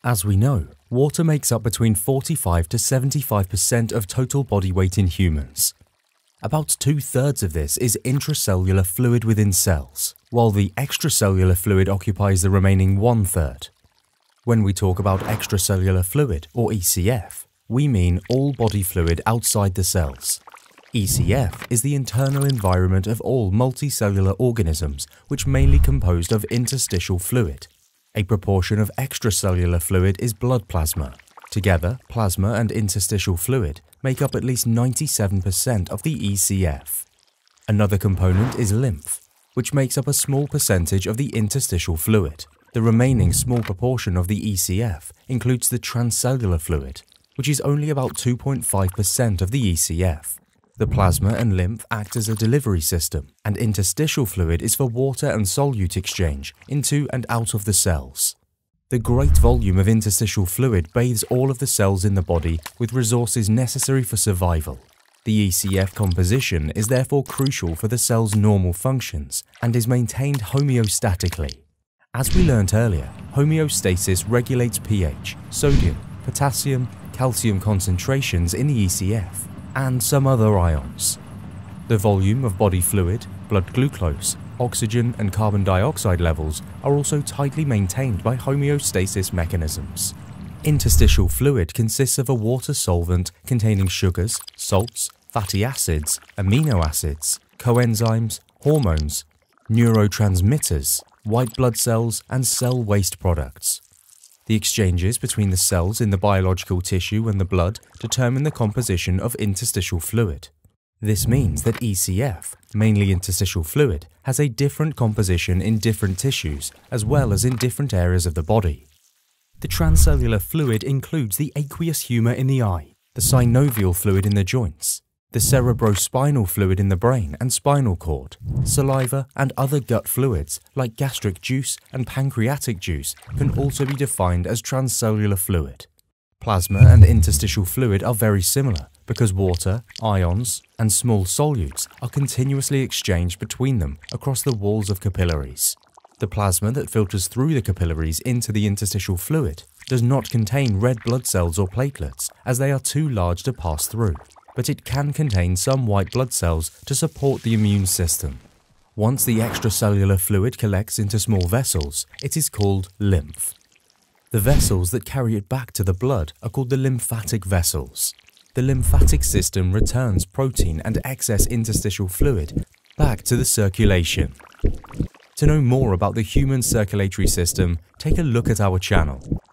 As we know, water makes up between 45 to 75% of total body weight in humans. About 2/3 of this is intracellular fluid within cells, while the extracellular fluid occupies the remaining 1/3. When we talk about extracellular fluid, or ECF, we mean all body fluid outside the cells. ECF is the internal environment of all multicellular organisms, which mainly composed of interstitial fluid. A proportion of extracellular fluid is blood plasma. Together, plasma and interstitial fluid make up at least 97% of the ECF. Another component is lymph, which makes up a small percentage of the interstitial fluid. The remaining small proportion of the ECF includes the transcellular fluid, which is only about 2.5% of the ECF. The plasma and lymph act as a delivery system, and interstitial fluid is for water and solute exchange into and out of the cells. The great volume of interstitial fluid bathes all of the cells in the body with resources necessary for survival. The ECF composition is therefore crucial for the cell's normal functions and is maintained homeostatically. As we learnt earlier, homeostasis regulates pH, sodium, potassium, calcium concentrations in the ECF, and some other ions. The volume of body fluid, blood glucose, oxygen and carbon dioxide levels are also tightly maintained by homeostasis mechanisms. Interstitial fluid consists of a water solvent containing sugars, salts, fatty acids, amino acids, coenzymes, hormones, neurotransmitters, white blood cells, and cell waste products. The exchanges between the cells in the biological tissue and the blood determine the composition of interstitial fluid. This means that ECF, mainly interstitial fluid, has a different composition in different tissues as well as in different areas of the body. The transcellular fluid includes the aqueous humor in the eye, the synovial fluid in the joints, the cerebrospinal fluid in the brain and spinal cord. Saliva and other gut fluids like gastric juice and pancreatic juice can also be defined as transcellular fluid. Plasma and interstitial fluid are very similar because water, ions, and small solutes are continuously exchanged between them across the walls of capillaries. The plasma that filters through the capillaries into the interstitial fluid does not contain red blood cells or platelets as they are too large to pass through, but it can contain some white blood cells to support the immune system. Once the extracellular fluid collects into small vessels, it is called lymph. The vessels that carry it back to the blood are called the lymphatic vessels. The lymphatic system returns protein and excess interstitial fluid back to the circulation. To know more about the human circulatory system, take a look at our channel.